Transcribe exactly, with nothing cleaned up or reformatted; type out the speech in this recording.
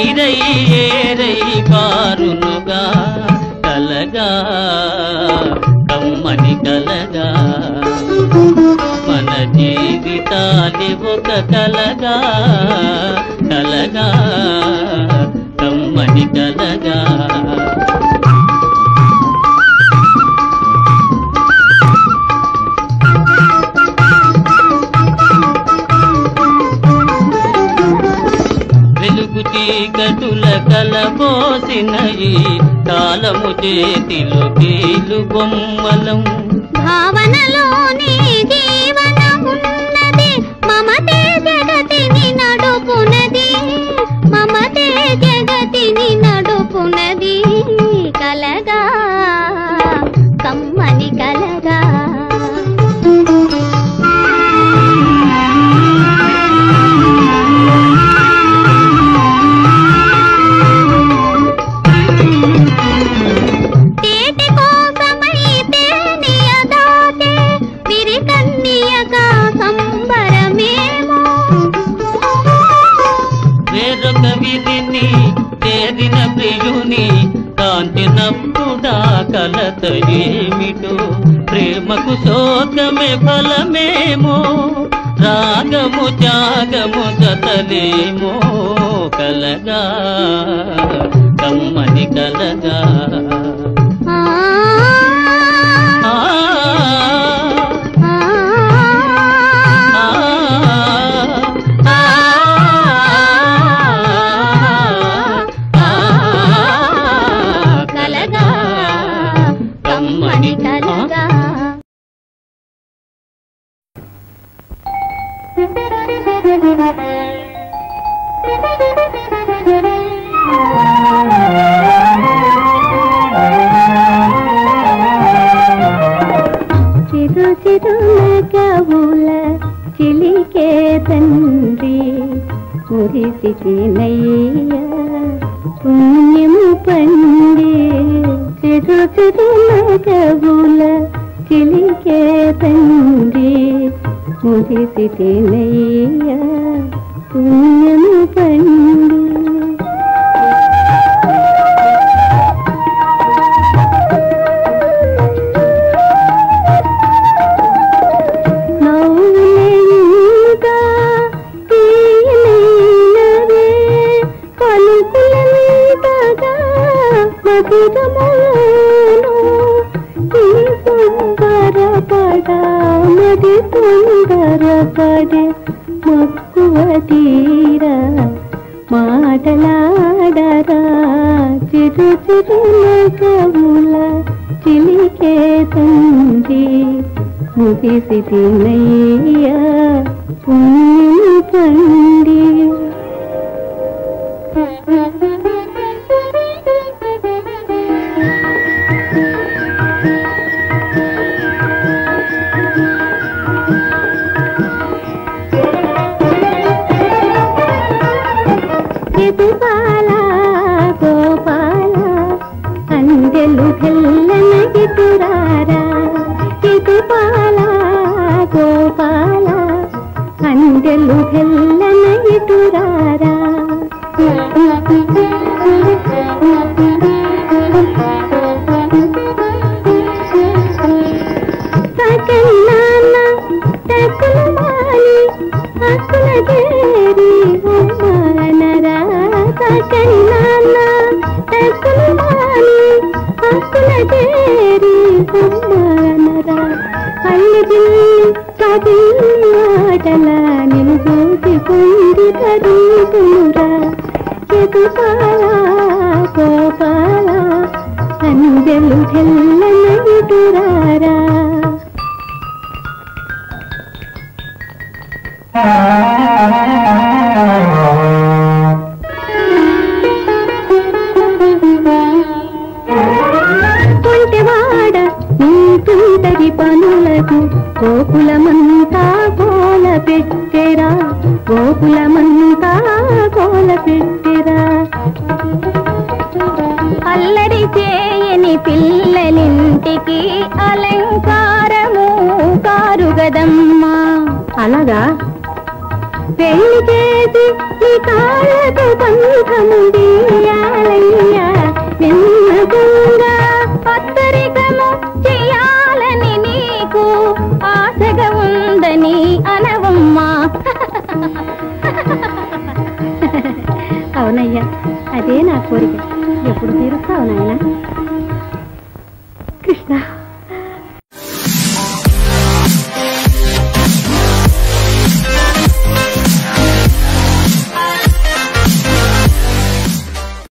నీరై ఏరై పారునుగా కలగా కమ్మని కలగా మన జీవితాలి ఒక కలగా కలగా కమ్మని కలగా చీకటుల కలబోసినయి కాలము చేతిలో కీలు బొమ్మలం భావనలోని జీవనమున్నది మమతే జగతిని నడుపునది మమతే జగతిని నడుపునది కలగా కమ్మని కలగా చేరిన ప్రియుని కాంతినప్పుడా కలత ఏమిటో ప్రేమకు శోకమే ఫలమేమో రాగము త్యాగము జతలేమో కలగా కమ్మని కలగా చిరు చిరునగవుల చిలికే తండ్రి మురిసినయ్య పుణ్యము పండి చిరు చిరునగవుల చిలికే తండ్రి మురిసినయ్య పుణ్యము పండి మది సుందరపడే మక్కువ తీరా మాటలాడరా చిరు చిరునగవుల చిలికే తండ్రి ముగిసి తినయ్య పుణ్యము పండి గోపాల గోపాల అందెలు తెల్లన గిటురారా గోపాల గోపాల అందెలు తెల్లన గిటురారా సకన్నాన్న తక్కువ మాలి అక్కుల చేరి అమ్మానరా సకన్నాన్న తక్కువ మాలి అక్కుల చేరి అమ్మానరా అల్లి కది ఆటల నిన్ను చూసి పొంది తరుగురా గోపాల గోపాల అందెలు తెల్లన గిటురారా కొంటెవాడ నీతుంటరి పనులకు గోకులమంతా కోల పెట్టెరా గోకులమంతా కోల పెట్టెరా అల్లరి చేయని పిల్లలింటికి అలంకారము కారుగదమ్మా అలాగా పెళ్లి చేసి నీ కాళ్ళకు బంధము వేయాలయ్యా వెన్నగుంగా పత్తరికము చేయాలని నీకు ఆశగా ఉందని అనవమ్మా. అవునయ్యా, అదే నా కోరిక. ఎప్పుడు తీరుస్తావు నాయనా? కృష్ణ.